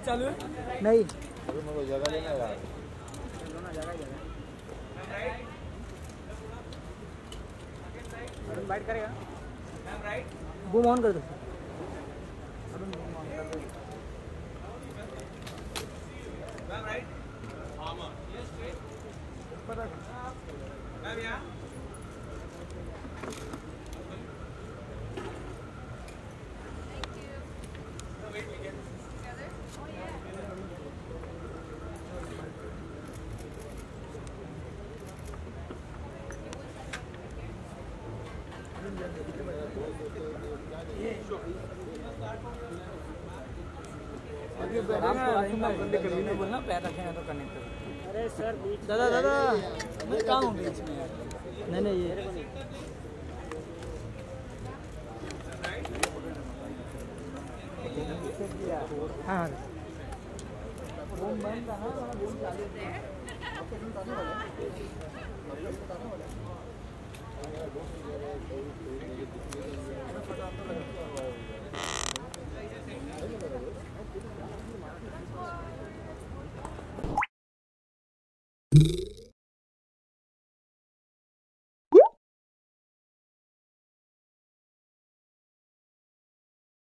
चालू है नहीं अभी मेरे को जगह लेना यार अरुण बाइट करेगा बूम ऑन कर दो बोलना पैर रखेंगे तो कनेक्ट। अरे सर दादा दादा मैं कहाँ हूँ बीच में यार। नहीं नहीं ये हाँ बूम बंद था ना बूम चालू है।